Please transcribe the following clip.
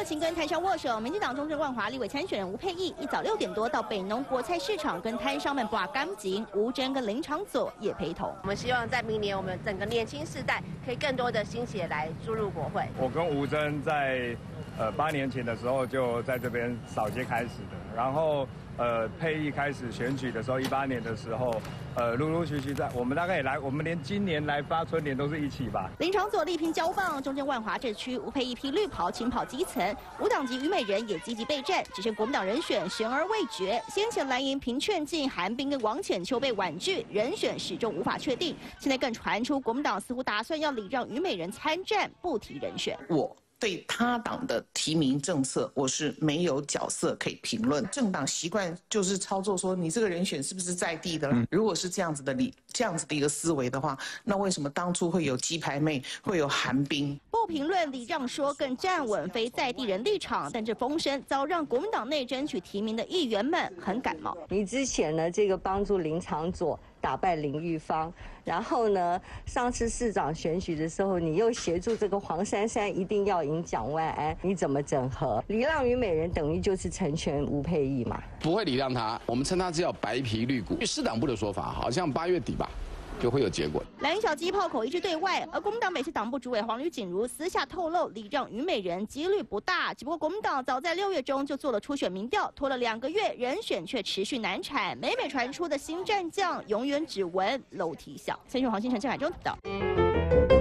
热情跟摊商握手，民进党中正万华立委参选人吴佩益一早6点多到北农国菜市场跟摊商们把干净，吴峥跟林长佐也陪同。 我们希望在明年，我们整个年轻世代可以更多的新血来注入国会。 我跟吴峥在8年前的时候就在这边扫街开始的，然后佩益开始选举的时候，18年的时候，陆陆续续我们大概也来，我们连今年来发春联都是一起吧。 林长佐力拼交棒，中正万华这区吴佩益披绿袍亲跑基层，无党籍虞美人也积极备战，只剩国民党人选悬而未决。先前蓝营凭劝进，韩冰跟王浅秋被婉拒，人选始终无法确定。现在更传出国民党似乎打算要礼让虞美人参战，不提人选。 对他党的提名政策，我是没有角色可以评论。政党习惯就是操作说，你这个人选是不是在地的？如果是这样子的一个思维的话，那为什么当初会有鸡排妹，会有韩冰？ 不评论礼让说更站稳非在地人立场，但这风声早让国民党内争取提名的议员们很感冒。 你之前呢，这个帮助林长佐打败林玉芳，然后呢，上次市长选举的时候，你又协助这个黄珊珊一定要赢蒋万安，你怎么整合？礼让虞美人等于就是成全吴佩益嘛？ 不会礼让他，我们称他是叫白皮绿骨。据市党部的说法，好像8月底吧。就会有结果。 蓝营小鸡炮口一致对外，而国民党北市党部主委黄吕锦如私下透露，礼让虞美人几率不大。只不过国民党早在6月中就做了初选民调，拖了2个月，人选却持续难产。每传出的新战将，永远只闻楼梯响。陈旭黄新城郑海中报道。